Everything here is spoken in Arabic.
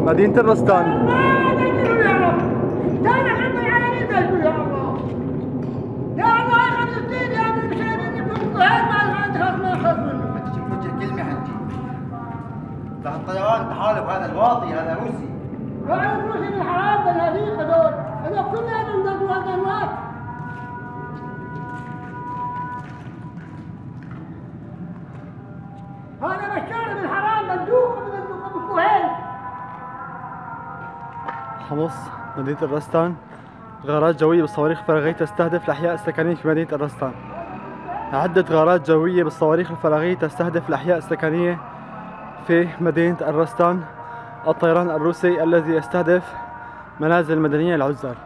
مدينة الرستان. الطيران تحالف هذا الواطي، هذا روسي. وعلى روسي بالحرام بالهذيق هذول كلهم ضد هذا الوقت. هذا مشكلة بالحرام بندوق بالكوهين. حمص مدينة الرستان، غارات جوية بالصواريخ الفراغية تستهدف الأحياء السكنية في مدينة الرستان. عدة غارات جوية بالصواريخ الفراغية تستهدف الأحياء السكنية في مدينة الرستان. الطيران الروسي الذي يستهدف منازل مدنية العزال.